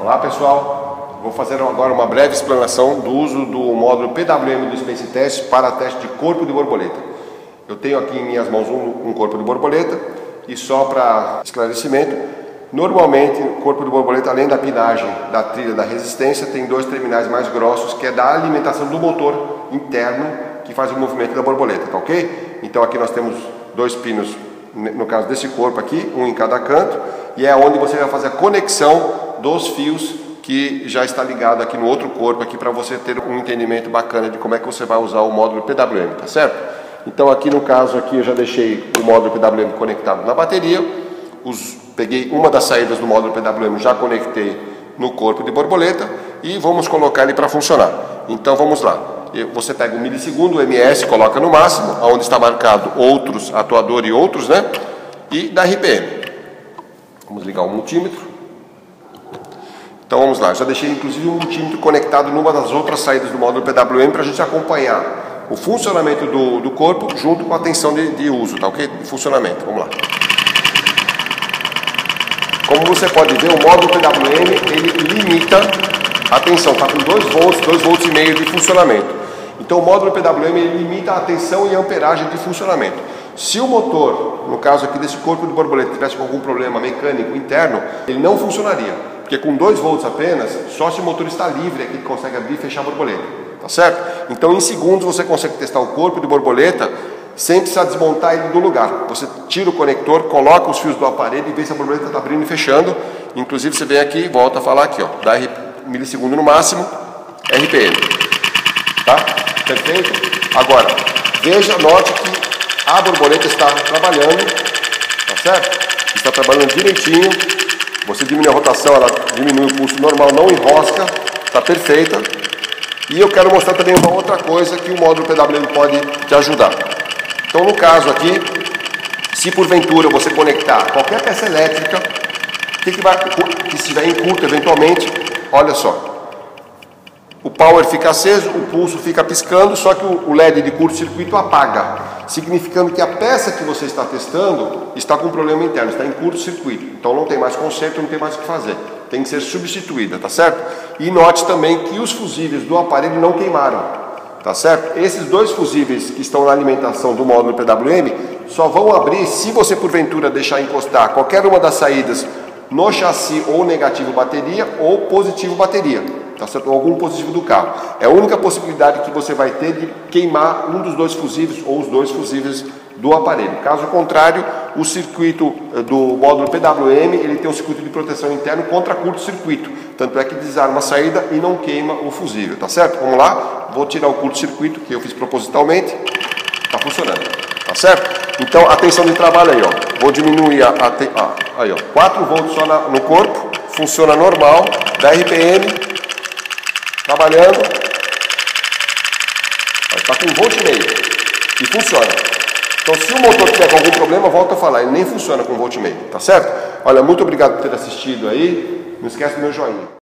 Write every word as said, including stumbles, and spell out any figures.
Olá pessoal, vou fazer agora uma breve explanação do uso do módulo P W M do Space Test para teste de corpo de borboleta. Eu tenho aqui em minhas mãos um, um corpo de borboleta e só para esclarecimento, normalmente o corpo de borboleta, além da pinagem da trilha da resistência, tem dois terminais mais grossos que é da alimentação do motor interno que faz o movimento da borboleta, tá ok? Então aqui nós temos dois pinos, no caso desse corpo aqui, um em cada canto, e é onde você vai fazer a conexão dos fios que já está ligado aqui no outro corpo aqui para você ter um entendimento bacana de como é que você vai usar o módulo P W M, tá certo? Então aqui no caso aqui eu já deixei o módulo P W M conectado na bateria, os, peguei uma das saídas do módulo P W M, já conectei no corpo de borboleta e vamos colocar ele para funcionar. Então vamos lá, você pega o milissegundo, o M S, coloca no máximo, onde está marcado outros, atuador e outros, né? E da R P M. Vamos ligar o multímetro. Então vamos lá, já deixei inclusive o multímetro conectado numa das outras saídas do módulo P W M para a gente acompanhar o funcionamento do, do corpo junto com a tensão de, de uso, tá ok? De funcionamento, vamos lá. Como você pode ver, o módulo P W M ele limita a tensão, está com dois volts, dois volts e meio de funcionamento. Então o módulo P W M ele limita a tensão e a amperagem de funcionamento. Se o motor, no caso aqui desse corpo de borboleta, tivesse com algum problema mecânico interno, ele não funcionaria. Porque com dois volts apenas, só se o motor está livre é que ele consegue abrir e fechar a borboleta, tá certo? Então em segundos você consegue testar o corpo de borboleta sem precisar desmontar ele do lugar. Você tira o conector, coloca os fios do aparelho e vê se a borboleta está abrindo e fechando. Inclusive você vem aqui e volta a falar aqui, ó, dá milissegundo no máximo, R P M, tá? Perfeito? Agora, veja, note que a borboleta está trabalhando, tá certo? Está trabalhando direitinho. Você diminui a rotação, ela diminui o pulso normal, não enrosca, está perfeita. E eu quero mostrar também uma outra coisa que o módulo P W M pode te ajudar. Então no caso aqui, se porventura você conectar qualquer peça elétrica, que, que, vai, que estiver em curto eventualmente, olha só. O power fica aceso, o pulso fica piscando, só que o L E D de curto-circuito apaga, significando que a peça que você está testando está com um problema interno, está em curto-circuito. Então não tem mais conserto, não tem mais o que fazer. Tem que ser substituída, tá certo? E note também que os fusíveis do aparelho não queimaram, tá certo? Esses dois fusíveis que estão na alimentação do módulo P W M só vão abrir se você porventura deixar encostar qualquer uma das saídas no chassi ou negativo bateria ou positivo bateria. Tá certo? Ou algum positivo do carro. É a única possibilidade que você vai ter de queimar um dos dois fusíveis ou os dois fusíveis do aparelho. Caso contrário, o circuito do módulo P W M ele tem um circuito de proteção interno contra curto-circuito. Tanto é que desarma a saída e não queima o fusível. Tá certo? Vamos lá. Vou tirar o curto-circuito que eu fiz propositalmente. Tá funcionando. Tá certo? Então, atenção de trabalho aí, ó. Vou diminuir a, a, a aí, ó. quatro volts só na, no corpo. Funciona normal. Da R P M. Trabalhando, está com um volt e meio e funciona. Então se o motor tiver com algum problema, volta a falar, ele nem funciona com um volt e meio, tá certo? Olha, muito obrigado por ter assistido aí, não esquece do meu joinha.